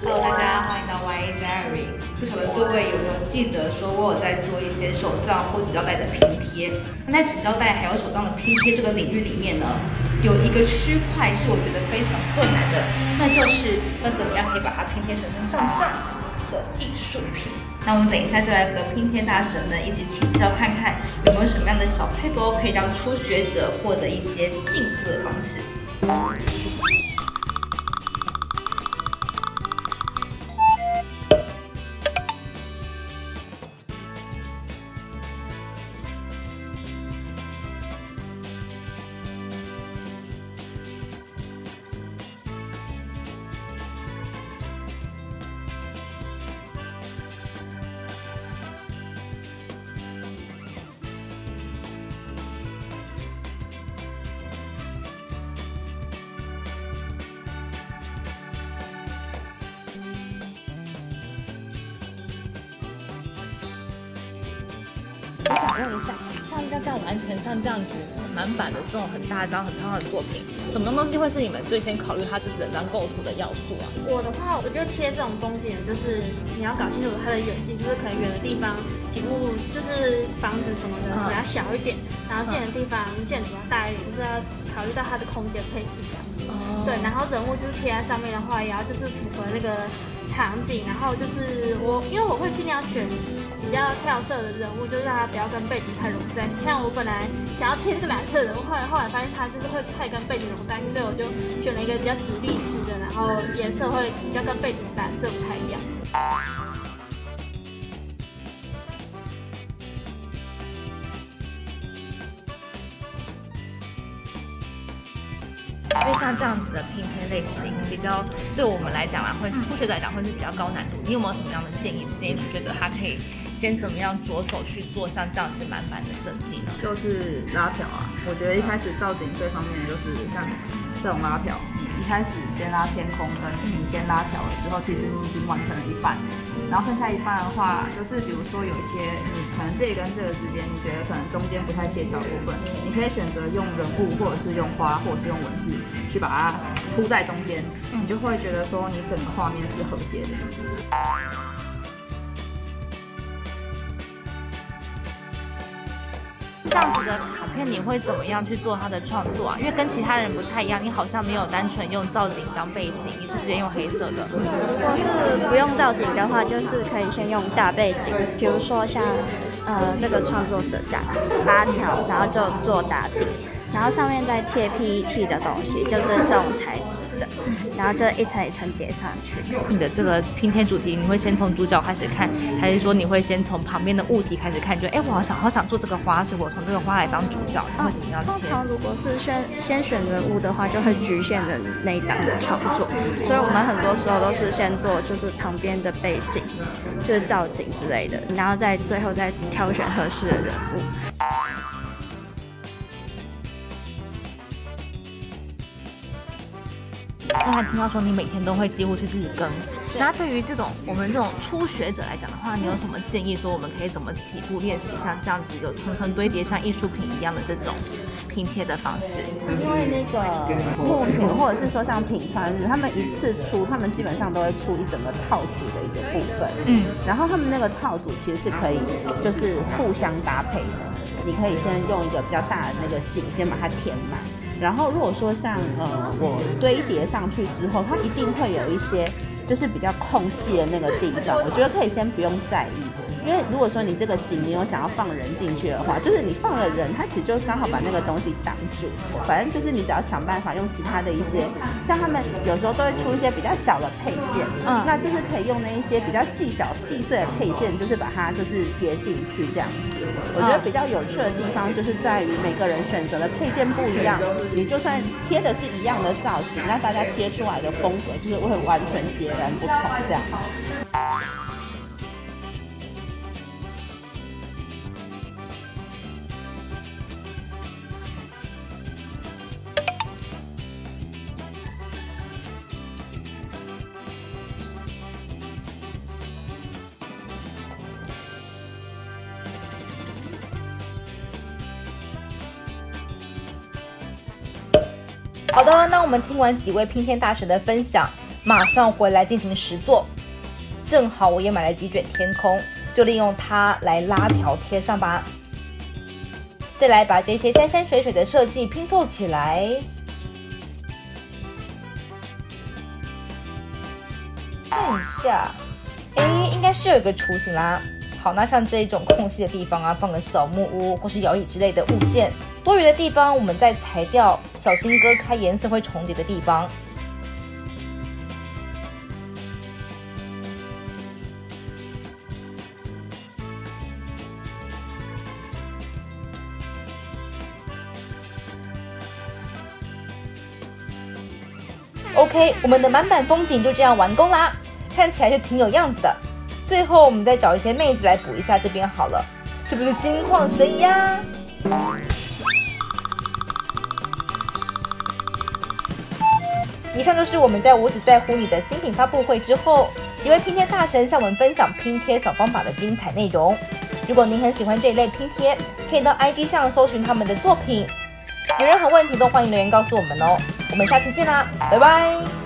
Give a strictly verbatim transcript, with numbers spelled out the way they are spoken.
Hello， 大家欢迎到 Y A Diary。不晓得各位有没有记得说，我有在做一些手账或纸胶带的拼贴。那在纸胶带还有手账的拼贴这个领域里面呢，有一个区块是我觉得非常困难的，那就是要怎么样可以把它拼贴成像这样子的艺术品。那我们等一下就来和拼贴大神们一起请教看看，有没有什么样的小撇步可以让初学者获得一些进步的方式。 我想问一下，像要这样完成像这样子满版的这种很大张、很漂亮的作品，什么东西会是你们最先考虑它这整张构图的要素啊？ 我的话，我觉得贴这种东西呢，就是你要搞清楚它的远近，就是可能远的地方几步就是房子什么的比较小一点，然后近的地方建筑要大一点，就是要考虑到它的空间配置这样子。哦、对，然后人物就是贴在上面的话，也要就是符合那个场景，然后就是我因为我会尽量选比较跳色的人物，就是让它不要跟背景太融在。像我本来想要贴这个蓝色的人物，后来后来发现它就是会太跟背景融在，所以我就选了一个比较直立式的，然后颜色会比较跟背景的蓝色不太一样。 因为像这样子的拼贴类型，比较对我们来讲啦，会初学者来讲会是比较高难度。你有没有什么样的建议？是建议初学者他可以先怎么样着手去做像这样子满版的设计呢？ 就是拉条啊，我觉得一开始造景最方便的就是像这种拉条，你一开始先拉天空跟你先拉条了之后，其实你已经完成了一半。然后剩下一半的话，就是比如说有一些你可能这个跟这个之间，你觉得可能中间不太协调的部分，你可以选择用人物，或者是用花，或者是用文字去把它铺在中间，你就会觉得说你整个画面是和谐的。 这样子的卡片你会怎么样去做它的创作啊？因为跟其他人不太一样，你好像没有单纯用造景当背景，你是直接用黑色的。 如果是不用造景的话，就是可以先用大背景，比如说像呃这个创作者这样子拉条，然后就做打底，然后上面再贴 P E T 的东西，就是这种材质的，然后就一层一层叠上去。 你的这个拼贴主题，你会先从主角开始看，还是说你会先从旁边的物体开始看？觉得哎，我好想好想做这个花，所以我从这个花来当主角，你会怎么样切？ 通常如果是先先选人物的话，就会局限了那一张的创作，所以我们很多时候都是先做就是旁边的背景，就是造景之类的，然后再最后再挑选合适的人物。 刚才听到说你每天都会几乎是日更，那对于这种我们这种初学者来讲的话，你有什么建议说我们可以怎么起步练习像这样子有层层堆叠像艺术品一样的这种拼贴的方式？ 因为那个木品或者是说像品川日，他们一次出，他们基本上都会出一整个套组的一个部分，嗯，然后他们那个套组其实是可以就是互相搭配的，你可以先用一个比较大的那个景先把它填满。然后如果说像呃我堆叠上去之后，它一定会有一些就是比较空隙的那个地方，我觉得可以先不用在意，因为如果说你这个景你有想要放人进去的话，就是你放了人，它其实就刚好把那个东西挡住。反正就是你只要想办法用其他的一些，像他们有时候都会出一些比较小的配件，嗯，那就是可以用那一些比较细小细碎的配件，就是把它就是叠进去这样子。我觉得比较有趣的地方就是在于每个人选择的配件不一样，你就算贴的是一样的造型，那大家贴出来的风格就是会完全截然不同这样。 好的，那我们听完几位拼贴大神的分享， 马上回来进行实作。正好我也买了几卷天空，就利用它来拉条贴上吧。再来把这些山山水水的设计拼凑起来。看一下，哎，应该是有一个雏形啦。好，那像这种空隙的地方啊，放个小木屋或是摇椅之类的物件。多余的地方，我们再裁掉，小心割开颜色会重叠的地方。OK， 我们的满版风景就这样完工啦，看起来是挺有样子的。最后我们再找一些妹子来补一下这边好了，是不是心旷神怡呀？以上就是我们在我只在乎你的新品发布会之后，几位拼贴大神向我们分享拼贴小方法的精彩内容。如果您很喜欢这一类拼贴，可以到 I G 上搜寻他们的作品。有任何问题都欢迎留言告诉我们哦。我们下次见啦，拜拜。